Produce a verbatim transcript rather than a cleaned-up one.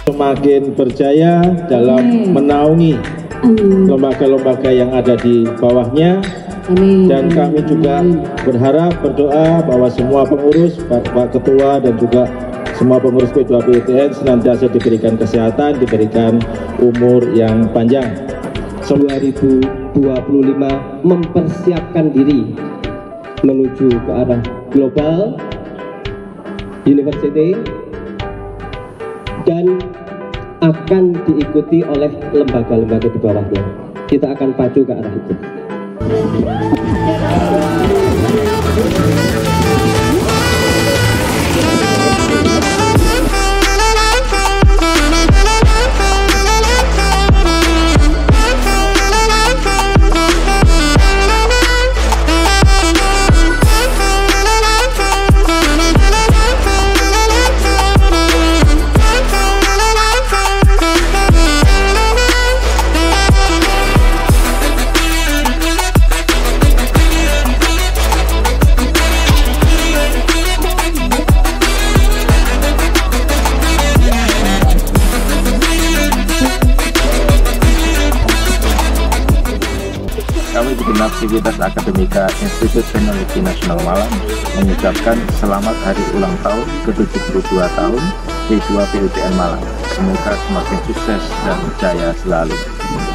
semakin berjaya dalam Amin. menaungi lembaga-lembaga yang ada di bawahnya. Amin. Dan kami juga berharap, berdoa bahwa semua pengurus, Pak Ketua dan juga semua pengurus P dua P U T N senantiasa diberikan kesehatan, diberikan umur yang panjang. dua ribu dua puluh lima mempersiapkan diri menuju ke arah global university dan akan diikuti oleh lembaga-lembaga di bawahnya. Kita akan pacu ke arah itu. Kami Genap Sivitas Akademika Institut Teknologi Nasional Malang mengucapkan selamat hari ulang tahun ke tujuh puluh dua tahun P dua P U T N Malang. Semoga semakin sukses dan jaya selalu.